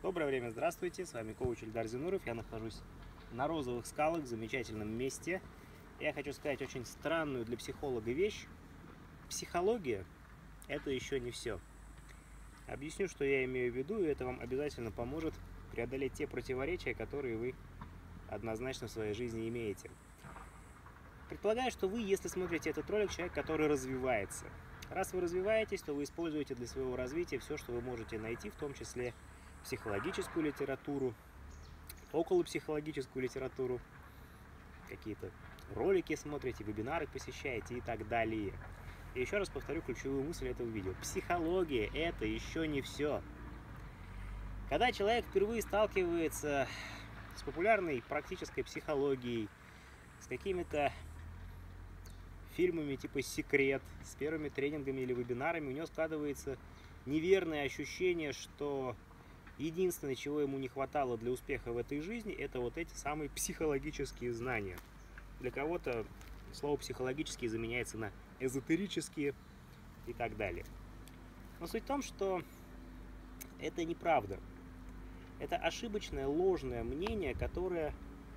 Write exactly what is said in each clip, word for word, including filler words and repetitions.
Доброе время, здравствуйте, с вами коуч Ильдар Зинуров, я нахожусь на Розовых скалах, в замечательном месте. Я хочу сказать очень странную для психолога вещь. Психология – это еще не все. Объясню, что я имею в виду, и это вам обязательно поможет преодолеть те противоречия, которые вы однозначно в своей жизни имеете. Предполагаю, что вы, если смотрите этот ролик, человек, который развивается. Раз вы развиваетесь, то вы используете для своего развития все, что вы можете найти, в том числе психологическую литературу, околопсихологическую литературу, какие-то ролики смотрите, вебинары посещаете и так далее. И еще раз повторю ключевую мысль этого видео. Психология – это еще не все. Когда человек впервые сталкивается с популярной практической психологией, с какими-то фильмами типа «Секрет», с первыми тренингами или вебинарами, у него складывается неверное ощущение, что единственное, чего ему не хватало для успеха в этой жизни, это вот эти самые психологические знания. Для кого-то слово «психологические» заменяется на «эзотерические» и так далее. Но суть в том, что это неправда. Это ошибочное, ложное мнение, которое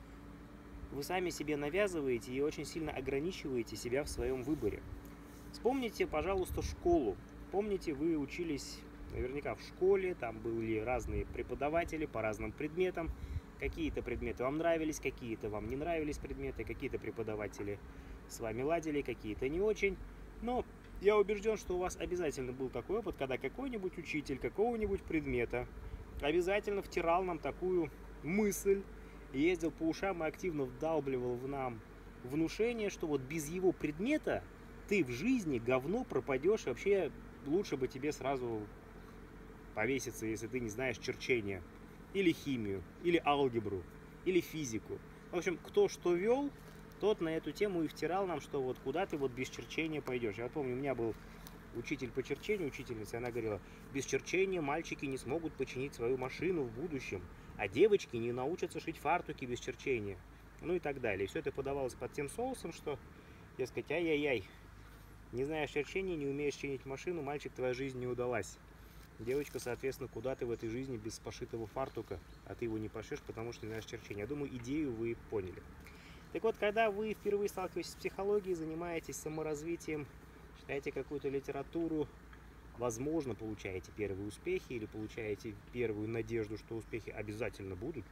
вы сами себе навязываете и очень сильно ограничиваете себя в своем выборе. Вспомните, пожалуйста, школу. Помните, вы учились наверняка в школе, там были разные преподаватели по разным предметам. Какие-то предметы вам нравились, какие-то вам не нравились предметы, какие-то преподаватели с вами ладили, какие-то не очень. Но я убежден, что у вас обязательно был такой опыт, когда какой-нибудь учитель какого-нибудь предмета обязательно втирал нам такую мысль, ездил по ушам и активно вдалбливал в нам внушение, что вот без его предмета ты в жизни говно пропадешь, вообще лучше бы тебе сразу повеситься, если ты не знаешь черчения, или химию, или алгебру, или физику. В общем, кто что вел, тот на эту тему и втирал нам, что вот куда ты вот без черчения пойдешь. Я помню, у меня был учитель по черчению, учительница, она говорила: без черчения мальчики не смогут починить свою машину в будущем, а девочки не научатся шить фартуки без черчения. Ну и так далее. И все это подавалось под тем соусом, что, дескать, ай-яй-яй, не знаешь черчения, не умеешь чинить машину, мальчик, твоя жизнь не удалась. Девочка, соответственно, куда ты в этой жизни без пошитого фартука, а ты его не пошишь, потому что не знаешь черчения. Я думаю, идею вы поняли. Так вот, когда вы впервые сталкиваетесь с психологией, занимаетесь саморазвитием, читаете какую-то литературу, возможно, получаете первые успехи или получаете первую надежду, что успехи обязательно будут,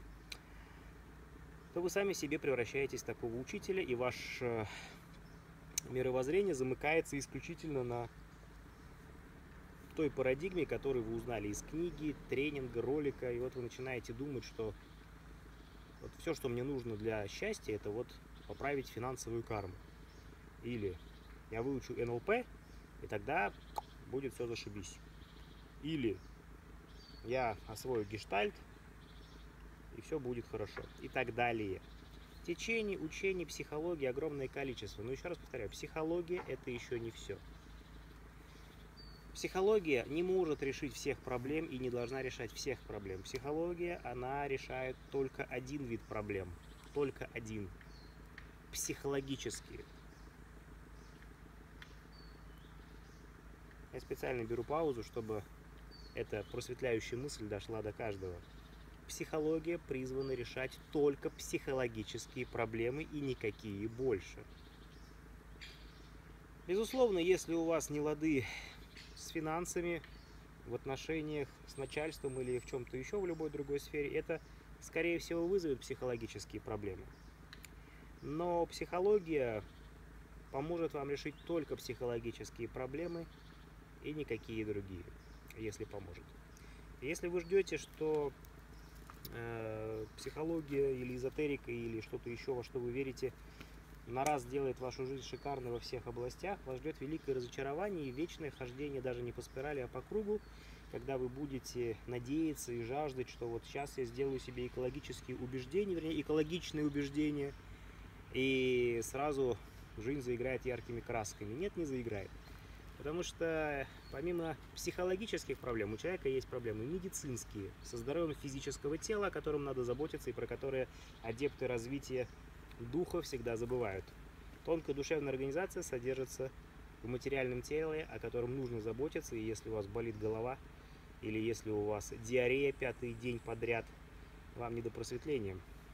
то вы сами себе превращаетесь в такого учителя, и ваше мировоззрение замыкается исключительно на той парадигме, которую вы узнали из книги, тренинга, ролика, и вот вы начинаете думать, что вот все, что мне нужно для счастья, это вот поправить финансовую карму. Или я выучу эн эл пэ, и тогда будет все зашибись. Или я освою гештальт, и все будет хорошо. И так далее. Течений, учений, психологии огромное количество. Но еще раз повторяю, психология – это еще не все. Психология не может решить всех проблем и не должна решать всех проблем. Психология, она решает только один вид проблем. Только один. Психологические. Я специально беру паузу, чтобы эта просветляющая мысль дошла до каждого. Психология призвана решать только психологические проблемы и никакие больше. Безусловно, если у вас не лады с финансами, в отношениях с начальством или в чем-то еще, в любой другой сфере, это, скорее всего, вызовет психологические проблемы. Но психология поможет вам решить только психологические проблемы и никакие другие, если поможет. Если вы ждете, что э, психология или эзотерика или что-то еще, во что вы верите, на раз делает вашу жизнь шикарной во всех областях, вас ждет великое разочарование и вечное хождение даже не по спирали, а по кругу, когда вы будете надеяться и жаждать, что вот сейчас я сделаю себе экологические убеждения, вернее, экологичные убеждения, и сразу жизнь заиграет яркими красками. Нет, не заиграет. Потому что помимо психологических проблем у человека есть проблемы медицинские, со здоровьем физического тела, о котором надо заботиться и про которые адепты развития духа всегда забывают. Тонкая душевная организация содержится в материальном теле, о котором нужно заботиться, и если у вас болит голова, или если у вас диарея пятый день подряд, вам не до просветления.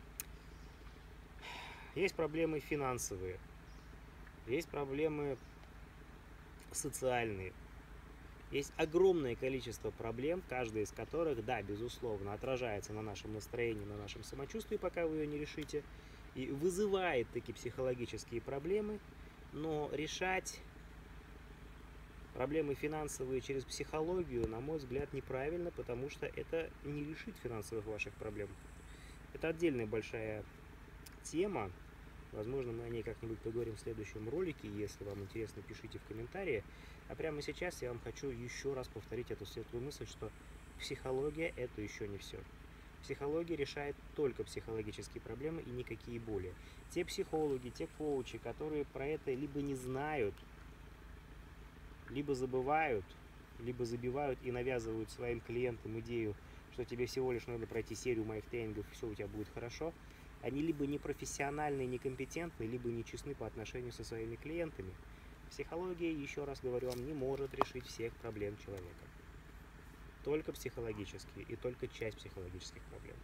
Есть проблемы финансовые, есть проблемы социальные, есть огромное количество проблем, каждая из которых, да, безусловно, отражается на нашем настроении, на нашем самочувствии, пока вы ее не решите, и вызывает такие психологические проблемы, но решать проблемы финансовые через психологию, на мой взгляд, неправильно, потому что это не решит финансовых ваших проблем. Это отдельная большая тема. Возможно, мы о ней как-нибудь поговорим в следующем ролике. Если вам интересно, пишите в комментарии. А прямо сейчас я вам хочу еще раз повторить эту светлую мысль, что психология – это еще не все. Психология решает только психологические проблемы и никакие более. Те психологи, те коучи, которые про это либо не знают, либо забывают, либо забивают и навязывают своим клиентам идею, что тебе всего лишь надо пройти серию моих тренингов, и все у тебя будет хорошо, они либо непрофессиональны, некомпетентны, либо нечестны по отношению со своими клиентами. Психология, еще раз говорю вам, не может решить всех проблем человека. Только психологические и только часть психологических проблем.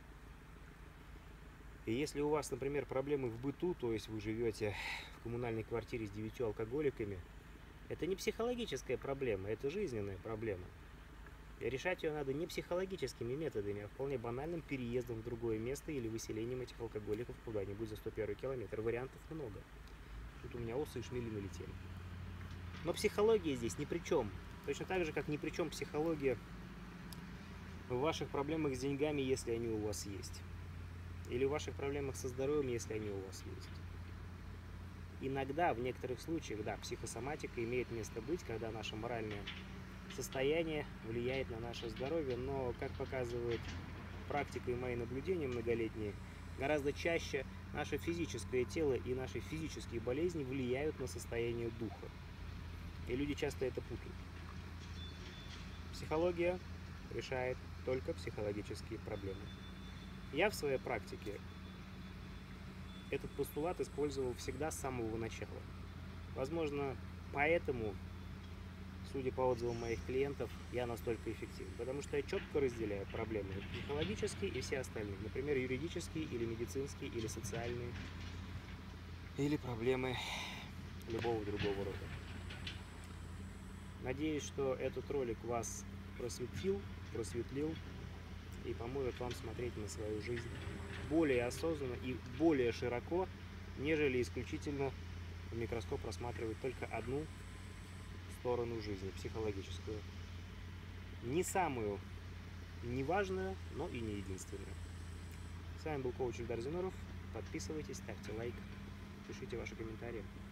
И если у вас, например, проблемы в быту, то есть вы живете в коммунальной квартире с девятью алкоголиками, это не психологическая проблема, это жизненная проблема. И решать ее надо не психологическими методами, а вполне банальным переездом в другое место или выселением этих алкоголиков куда-нибудь за сто первый километр. Вариантов много. Тут у меня осы и шмели налетели. Но психология здесь ни при чем. Точно так же, как ни при чем психология в ваших проблемах с деньгами, если они у вас есть. Или в ваших проблемах со здоровьем, если они у вас есть. Иногда, в некоторых случаях, да, психосоматика имеет место быть, когда наше моральное состояние влияет на наше здоровье, но, как показывает практика и мои наблюдения многолетние, гораздо чаще наше физическое тело и наши физические болезни влияют на состояние духа. И люди часто это путают. Психология решает только психологические проблемы. Я в своей практике этот постулат использовал всегда с самого начала. Возможно, поэтому, судя по отзывам моих клиентов, я настолько эффективен. Потому что я четко разделяю проблемы психологические и все остальные. Например, юридические или медицинские, или социальные, или проблемы любого другого рода. Надеюсь, что этот ролик вас просветил, просветлил и поможет вам смотреть на свою жизнь более осознанно и более широко, нежели исключительно в микроскоп рассматривать только одну сторону жизни, психологическую. Не самую неважную, но и не единственную. С вами был коуч Эльдар Зинуров. Подписывайтесь, ставьте лайк, пишите ваши комментарии.